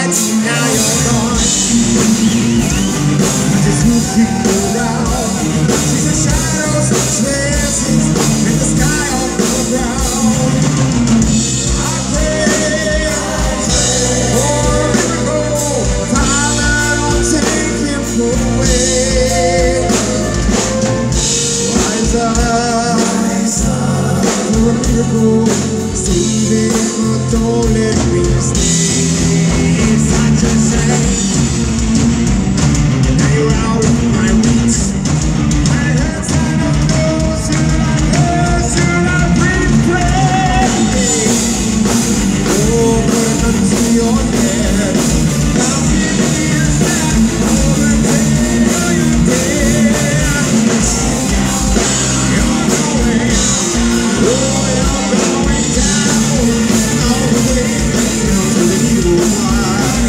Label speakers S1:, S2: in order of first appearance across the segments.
S1: lights, now you're gone. Just move people around. She's a shadow, some traces in the sky on the ground. I pray for a miracle, Father, don't take him away. Rise up for a miracle, save him, but don't let me stay. It's such a shame. Now you're out of my reach. My hands out of those, should I curse, should I pray? Oh, put a gun to your head. Now give me a step over till you're dead. You're going, oh, you're going down, all the way down to the evil one.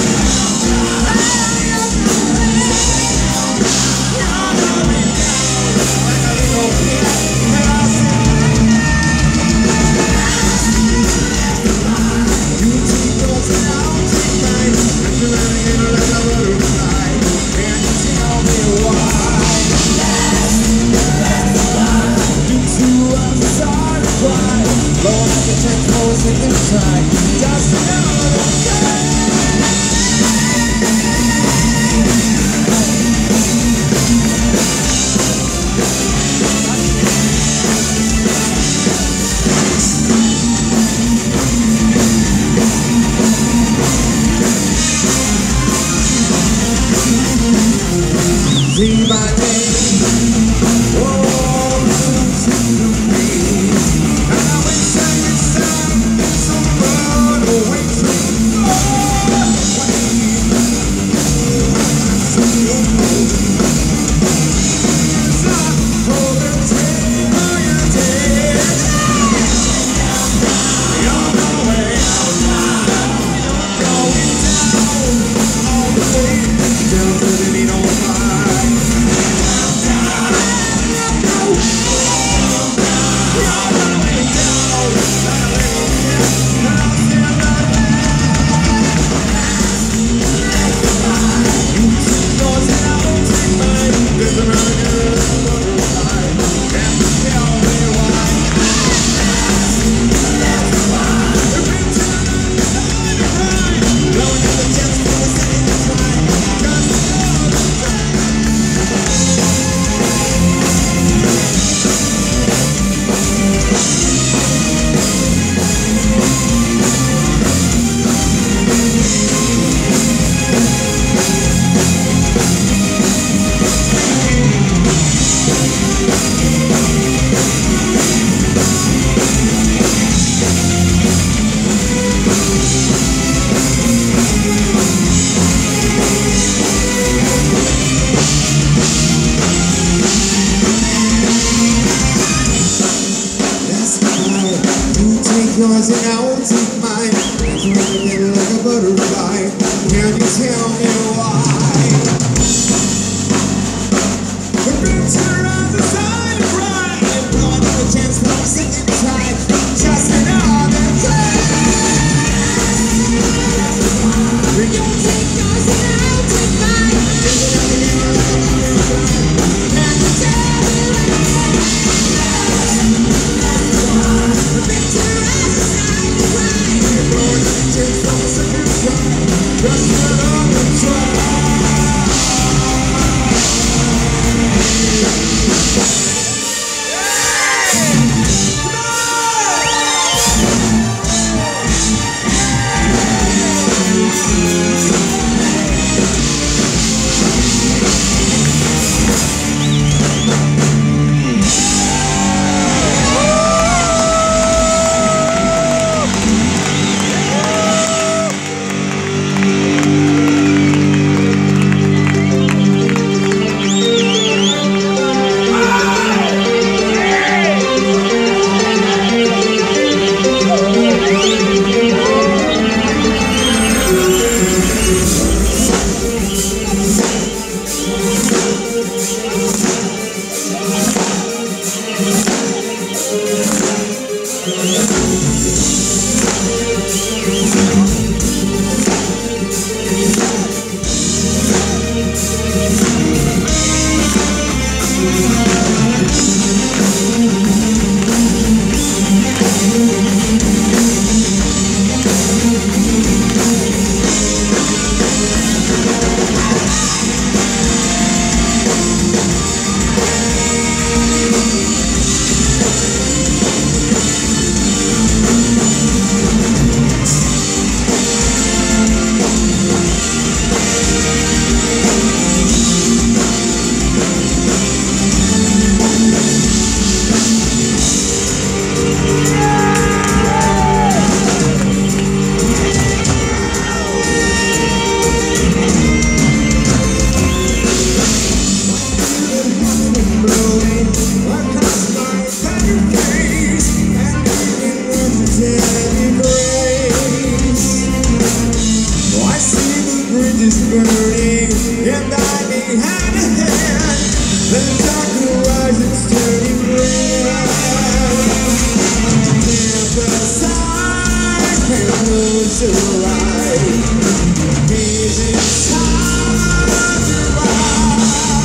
S1: Day by day, oh, listen to me. And I wish I could stand someone away from yours and I won't take mine. It's running like a butterfly. Can you tell me why? The birds are on the side of right, and blowing up a chance for a second try. Just another time. You take yours and I'll take mine. It's running like a butterfly. Can you tell me why? The birds are on the side of right, and blowing up a chance for a second try. Just another try. is burning and I need hand in hand. The dark horizon's turning red. Emphasize and close your eyes. Is it time to rise?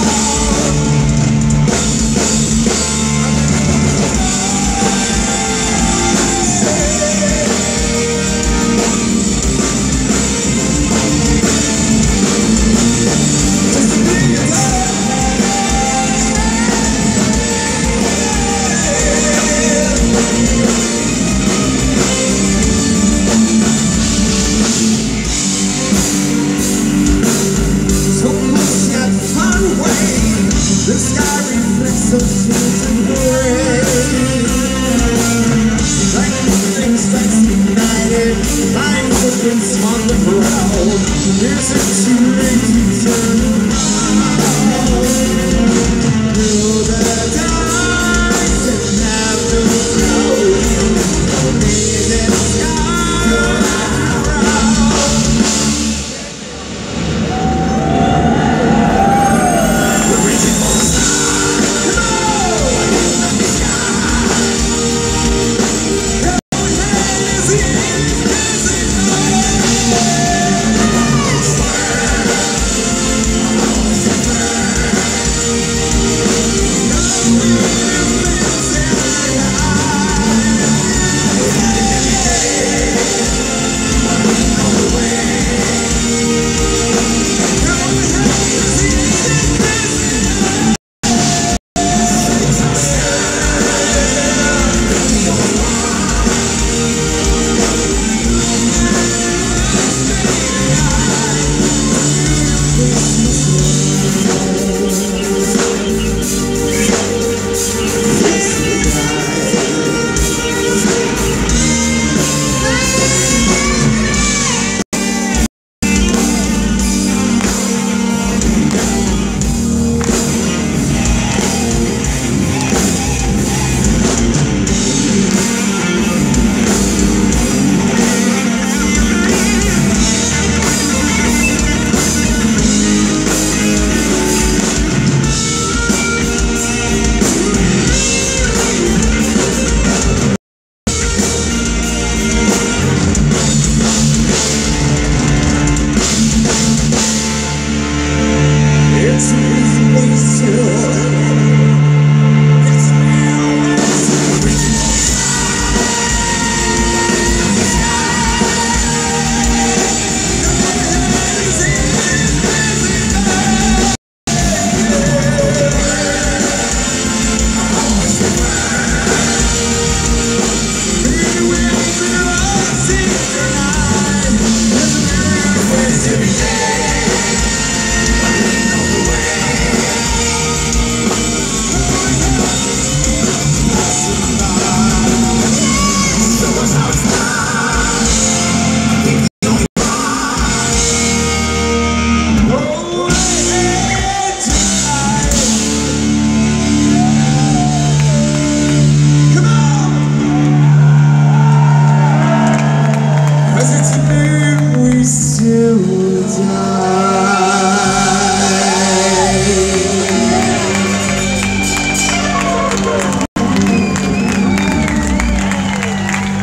S1: The sky reflects the shades of gray. Like nothing strikes ignited, lying footprints on the ground. Is it too late to turn around? Through the dark and have no cloud. Is it sky around? We're reaching for the stars.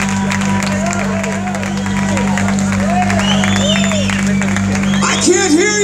S1: Can't hear